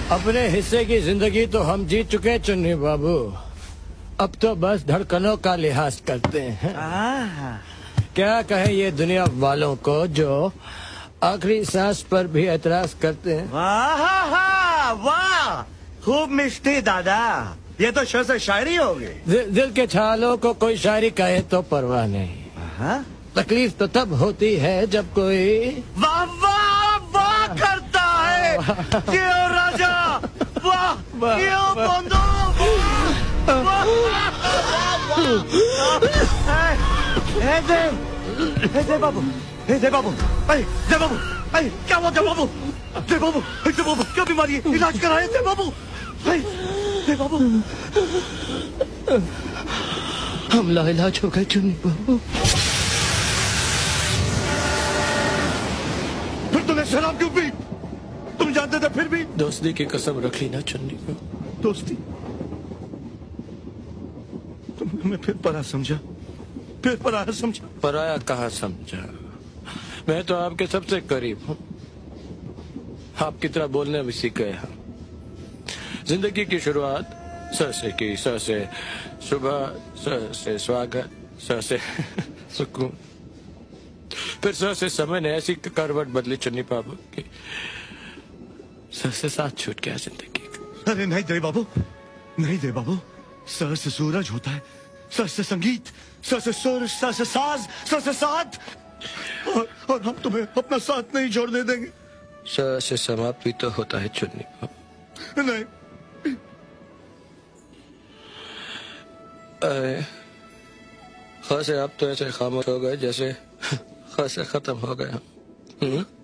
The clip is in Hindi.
अपने हिस्से की जिंदगी तो हम जीत चुके चुन्नी बाबू। अब तो बस धड़कनों का लिहाज करते हैं। क्या कहें ये दुनिया वालों को जो आखिरी सांस पर भी एतराज करते हैं। वाह वाह, खूब मिष्टी दादा, ये तो शेर से शायरी हो गई। दिल के छालों को कोई शायरी कहे तो परवाह नहीं। तकलीफ तो तब होती है जब कोई वाह वाह वाह करता है। क्यों राजा, वाह क्यों बंदो, जय बाबू, जय बाबू, जय बाबू, क्या हुआ जय बाबू, जय बाबू, जय बाबू, क्या बीमारी है, इलाज कराए जय बाबू, जय बाबू। हम लाइलाज हो गए चुन्नी बाबू। फिर तूने शराब क्यों पी? तुम जानते थे फिर भी? दोस्ती की कसम रख ली ना चुन्नी को। दोस्ती? तुमने हमें फिर पराया समझा, फिर पराया समझा। पराया कहाँ समझा, मैं तो आपके सबसे करीब हूँ। आपकी तरह बोलने भी सीख गया। जिंदगी की शुरुआत स से की, स से सुबह, स से स्वागत, स से सुकून, फिर स से समय ने ऐसी करवट बदली चुन्नी बाबू की स से साथ छूट गया जिंदगी का। अरे नहीं दे बाबू, नहीं दे बाबू, स से सूरज होता है, स से संगीत, स से सुर, स से साज, स से साथ, और हम तुम्हें अपना साथ नहीं छोड़ने देंगे। स से समाप्ति तो होता है चुन्नी बाबू। नहीं। अरे ख से आप तो ऐसे खामोश हो गए जैसे ख से खत्म हो गया।